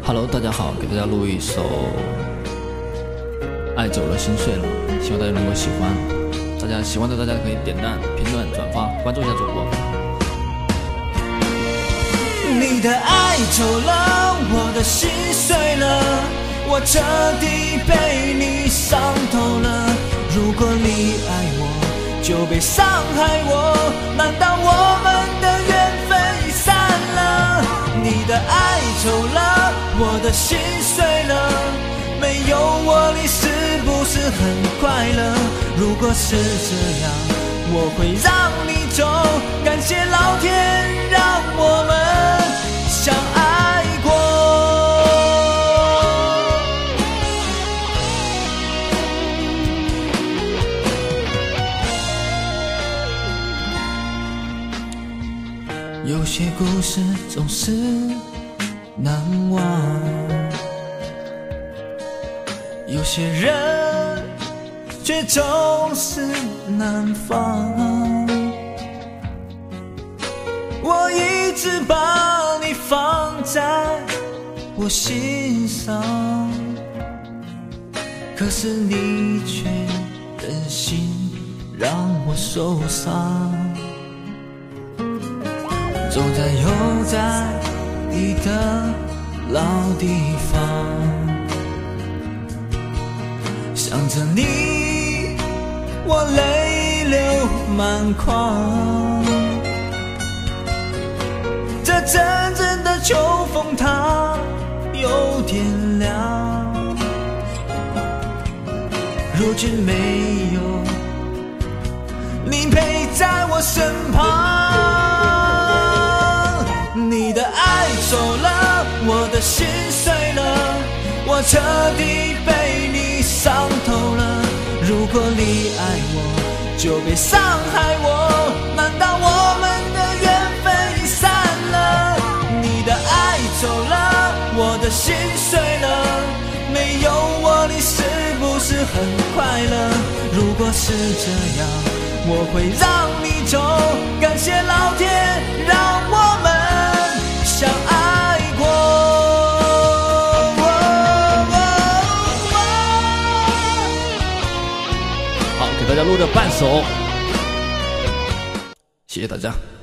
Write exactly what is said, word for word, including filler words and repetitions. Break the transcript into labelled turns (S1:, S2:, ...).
S1: Hello， 大家好，给大家录一首《爱久了心碎了》，希望大家能够喜欢。大家喜欢的，大家可以点赞、评论、转发、关注一下主播。
S2: 你的爱久了，我的心碎了，我彻底被你伤透了。如果你爱我，就别伤害我，难道我们的缘分已散了？你的爱久了，我的心碎了，没有我你是不是很快乐？如果是这样，我会让你走，感谢老天让我们相爱过。有些故事总是难忘，有些人却总是难放。我一直把你放在我心上，可是你却忍心让我受伤。走在又在你的老地方，想着你，我泪流满眶。这阵阵的秋风它有点凉，如今没有你陪在我身旁。你的爱走了，我的心碎了，我彻底被你伤透了。如果你爱我，就别伤害我，难道我们的缘分已散了？你的爱走了，我的心碎了，没有我你是不是很快乐？如果是这样，我会让你走，感谢老天让我们相爱过。
S1: 好，给大家录着半首，谢谢大家。